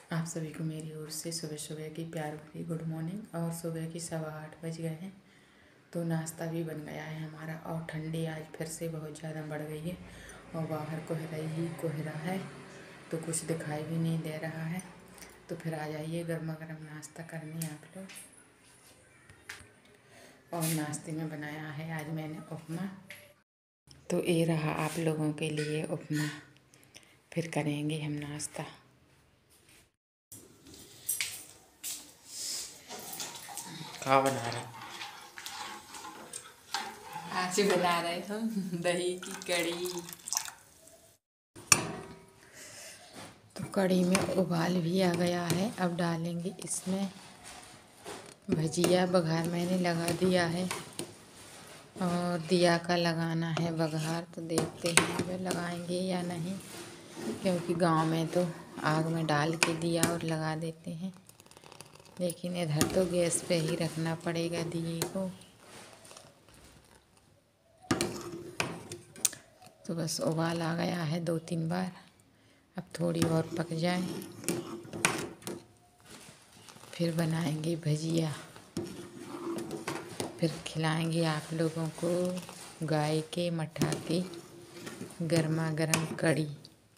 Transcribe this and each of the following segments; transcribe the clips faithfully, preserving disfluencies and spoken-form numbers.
आप सभी को मेरी ओर से सुबह सुबह की प्यार भरी गुड मॉर्निंग। और सुबह की सवा आठ बज गए हैं तो नाश्ता भी बन गया है हमारा। और ठंडी आज फिर से बहुत ज़्यादा बढ़ गई है और बाहर कोहरा ही कोहरा है तो कुछ दिखाई भी नहीं दे रहा है। तो फिर आ जाइए गर्मा गर्म नाश्ता करने आप लोग। और नाश्ते में बनाया है आज मैंने उपमा। तो ये रहा आप लोगों के लिए उपमा। फिर करेंगे हम नाश्ता। क्या बना रहे? आज बना रहे हम दही की कड़ी। तो कड़ी में उबाल भी आ गया है। अब डालेंगे इसमें भजिया। बघार मैंने लगा दिया है और दिया का लगाना है बघार। तो देखते हैं अब लगाएंगे या नहीं, क्योंकि गांव में तो आग में डाल के दिया और लगा देते हैं, लेकिन इधर तो गैस पे ही रखना पड़ेगा दिए को। तो बस उबाल आ गया है दो तीन बार। अब थोड़ी और पक जाए फिर बनाएंगे भजिया। फिर खिलाएंगे आप लोगों को गाय के मठा की गर्मा गर्म कड़ी।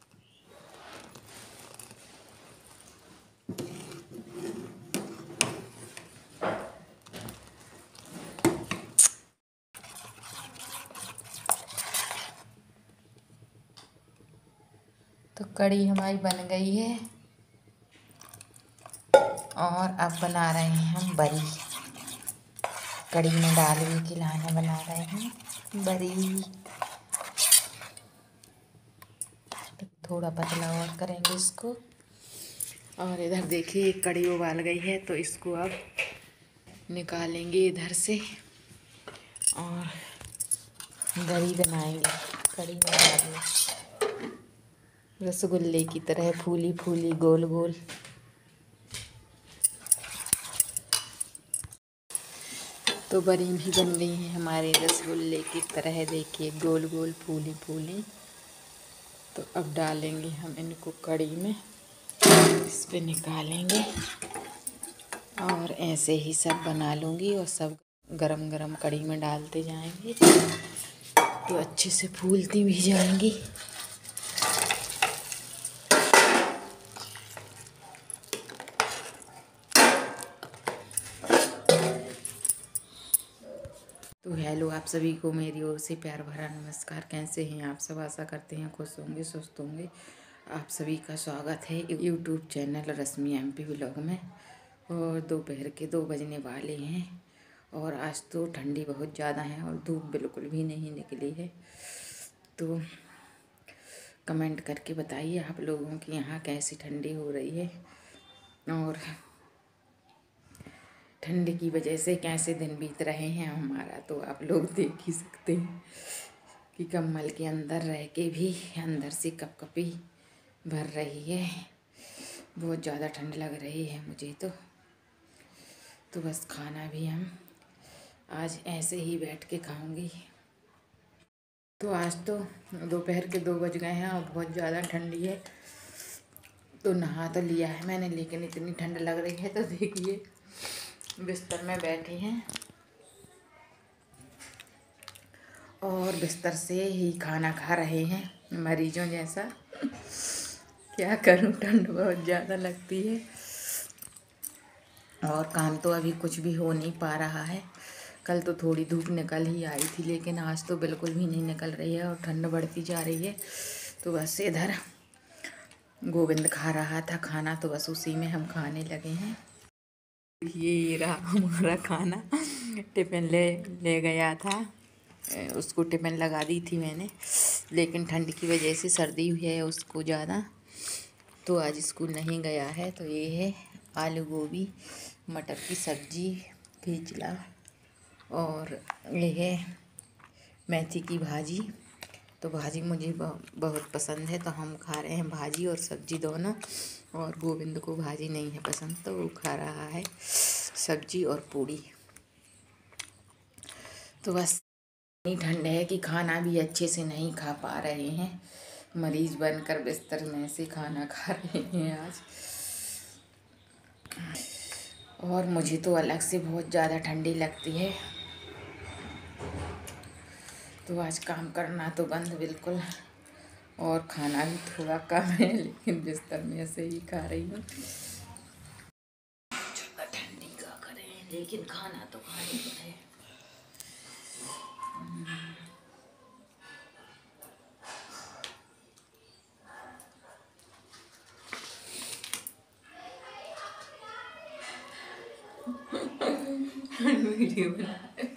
तो कड़ी हमारी बन गई है और अब बना रहे हैं हम बरी। कड़ी में डाल के खिलाना बना रहे हैं बरी। तो थोड़ा पतला और करेंगे इसको। और इधर देखिए कड़ी उबाल गई है तो इसको अब निकालेंगे इधर से और बरी बनाएंगे। कड़ी में डालेंगे रसगुल्ले की तरह फूली फूली गोल गोल। तो बरी भी बन गई है हमारे रसगुल्ले की तरह, देखिए गोल गोल फूली फूली। तो अब डालेंगे हम इनको कड़ी में, इस पे निकालेंगे और ऐसे ही सब बना लूँगी और सब गरम गरम कड़ी में डालते जाएंगे तो अच्छे से फूलती भी जाएंगी। तो हेलो आप सभी को मेरी ओर से प्यार भरा नमस्कार। कैसे हैं आप सब? आशा करते हैं खुश होंगे स्वस्थ होंगे। आप सभी का स्वागत है YouTube channel Rashmi MP vlog में। और दोपहर के दो बजने वाले हैं और आज तो ठंडी बहुत ज़्यादा है और धूप बिल्कुल भी नहीं निकली है। तो कमेंट करके बताइए आप लोगों की यहाँ कैसी ठंडी हो रही है और ठंड की वजह से कैसे दिन बीत रहे हैं हमारा। तो आप लोग देख ही सकते हैं कि कम्बल के अंदर रह के भी अंदर से कपकपी भर रही है। बहुत ज़्यादा ठंड लग रही है मुझे तो। तो बस खाना भी हम आज ऐसे ही बैठ के खाऊंगी। तो आज तो दोपहर के दो बज गए हैं और बहुत ज़्यादा ठंडी है। तो नहा तो लिया है मैंने, लेकिन इतनी ठंड लग रही है। तो देखिए बिस्तर में बैठे हैं और बिस्तर से ही खाना खा रहे हैं मरीजों जैसा। क्या करूं, ठंड बहुत ज़्यादा लगती है और काम तो अभी कुछ भी हो नहीं पा रहा है। कल तो थोड़ी धूप निकल ही आई थी, लेकिन आज तो बिल्कुल भी नहीं निकल रही है और ठंड बढ़ती जा रही है। तो बस इधर गोविंद खा रहा था खाना, तो बस उसी में हम खाने लगे हैं। ये रहा हमारा खाना। टिफ़िन ले ले गया था, उसको टिफ़िन लगा दी थी मैंने, लेकिन ठंड की वजह से सर्दी हुई है उसको ज़्यादा, तो आज स्कूल नहीं गया है। तो ये है आलू गोभी मटर की सब्जी फिजला और ये है मेथी की भाजी। तो भाजी मुझे बहुत पसंद है तो हम खा रहे हैं भाजी और सब्जी दोनों। और गोविंद को भाजी नहीं है पसंद तो वो खा रहा है सब्जी और पूड़ी। तो बस इतनी ठंड है कि खाना भी अच्छे से नहीं खा पा रहे हैं। मरीज बनकर बिस्तर में से खाना खा रहे हैं आज। और मुझे तो अलग से बहुत ज़्यादा ठंडी लगती है, तो आज काम करना तो बंद बिल्कुल, और खाना भी थोड़ा कम है, लेकिन बिस्तर में ऐसे ही खा रही हूँ। ठंडी का करें, लेकिन खाना तो खाने का है। वीडियो बना।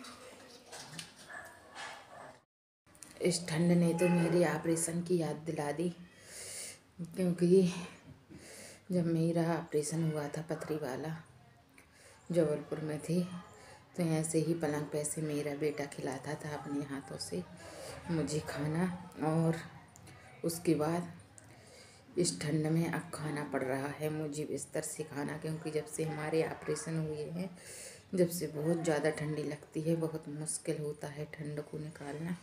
इस ठंड ने तो मेरे ऑपरेशन की याद दिला दी, क्योंकि जब मेरा ऑपरेशन हुआ था पथरी वाला, जबलपुर में थी, तो ऐसे ही पलंग पे से मेरा बेटा खिलाता था अपने हाथों से मुझे खाना, और उसके बाद इस ठंड में अब खाना पड़ रहा है मुझे बिस्तर से खाना, क्योंकि जब से हमारे ऑपरेशन हुए हैं, जब से बहुत ज़्यादा ठंडी लगती है, बहुत मुश्किल होता है ठंड को निकालना।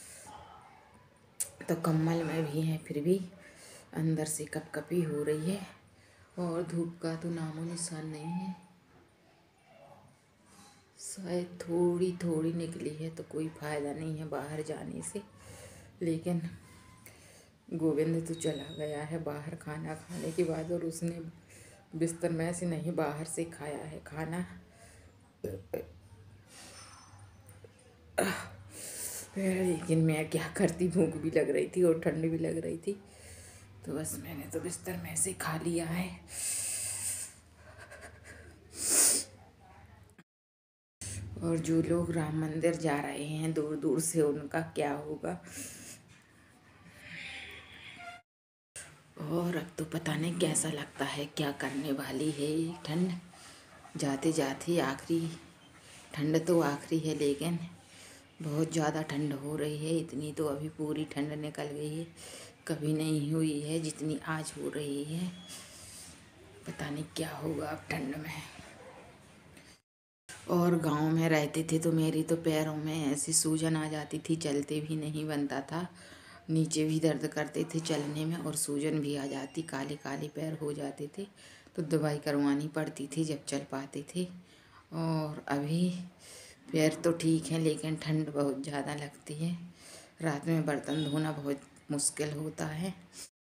तो कम्बल में भी है, फिर भी अंदर से कपकपी हो रही है, और धूप का तो नामो निशान नहीं है। शायद थोड़ी थोड़ी निकली है, तो कोई फ़ायदा नहीं है बाहर जाने से, लेकिन गोविंद तो चला गया है बाहर खाना खाने के बाद, और उसने बिस्तर में से नहीं बाहर से खाया है खाना। लेकिन मैं क्या करती, भूख भी लग रही थी और ठंड भी लग रही थी, तो बस मैंने तो बिस्तर में से खा लिया है। और जो लोग राम मंदिर जा रहे हैं दूर दूर से, उनका क्या होगा। और अब तो पता नहीं कैसा लगता है, क्या करने वाली है ये ठंड। जाते जाते आखिरी ठंड तो आखिरी है, लेकिन बहुत ज़्यादा ठंड हो रही है। इतनी तो अभी पूरी ठंड निकल गई है, कभी नहीं हुई है जितनी आज हो रही है। पता नहीं क्या होगा अब ठंड में। और गांव में रहते थे तो मेरी तो पैरों में ऐसी सूजन आ जाती थी, चलते भी नहीं बनता था, नीचे भी दर्द करते थे चलने में, और सूजन भी आ जाती, काले काले पैर हो जाते थे, तो दवाई करवानी पड़ती थी जब चल पाते थे। और अभी पैर तो ठीक है, लेकिन ठंड बहुत ज़्यादा लगती है, रात में बर्तन धोना बहुत मुश्किल होता है।